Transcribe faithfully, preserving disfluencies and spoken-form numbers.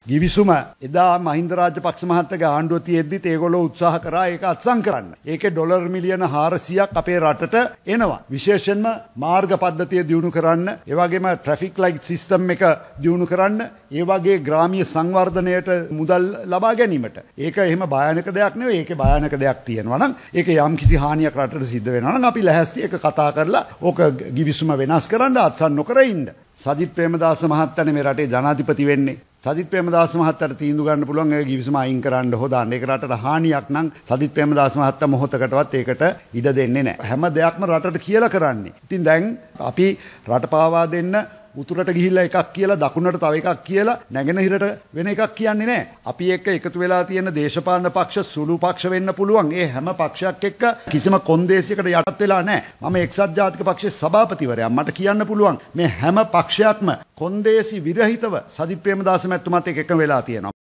ගිවිසුම එදා මහින්ද රාජපක්ෂ මහත්තයාගේ ආණ්ඩුව තියෙද්දිත් ඒගොල්ලෝ උත්සාහ කරා ඒක අත්සන් කරන්න. ඒකේ ඩොලර් මිලියන හාරසියයක් අපේ රටට එනවා. විශේෂයෙන්ම මාර්ග පද්ධතිය දියුණු කරන්න, ඒ වගේම ට්‍රැෆික් ලයිට් සිස්ටම් එක දියුණු කරන්න, ඒ වගේ ග්‍රාමීය සංවර්ධනයට මුදල් ලබා ගැනීමට. ඒක එහෙම භයානක දෙයක් නෙවෙයි. ඒකේ භයානක දෙයක් තියෙනවා නම් ඒක යම් කිසි හානියක් රටට සිද්ධ වෙනවා නම් අපි ලැහැස්ති ඒක කතා කරලා ඕක ගිවිසුම වෙනස් කරන්න, අත්සන් නොකර ඉන්න. සජිත් ප්‍රේමදාස මහත්තයානේ මේ රටේ ජනාධිපති වෙන්නේ. සජිත් ප්‍රේමදාස මහත්තයාට තීන්දුව ගන්න පුළුවන් ඒ ගිවිසුම අයින් කරන්න හොදාන්න. ඒක රටට හානියක් නම් සජිත් ප්‍රේමදාස මහත්තයා මොහොතකටවත් ඒකට ඉඩ දෙන්නේ නැහැ. හැම දෙයක්ම රටට කියලා කරන්නේ. ඉතින් දැන් අපි රට පාවා දෙන්න උතුරට ගිහිල්ලා එකක් කියලා දකුණට තව එකක් කියලා නැගෙනහිරට වෙන එකක් කියන්නේ නැහැ. අපි එක්ක එකතු වෙලා තියෙන දේශපාලන පක්ෂ සුළු පක්ෂ වෙන්න පුළුවන්. ඒ හැම පක්ෂයක් එක්ක කිසිම කොන්දේසියකට යටත් වෙලා නැහැ. මම එක්සත් ජාතික පක්ෂයේ සභාපතිවරයා. මට කියන්න පුළුවන් මේ හැම පක්ෂයක්ම කොන්දේසි විරහිතව සජිත් ප්‍රේමදාස මැතිතුමාත් එක්ක එකම වෙලා තියෙනවා.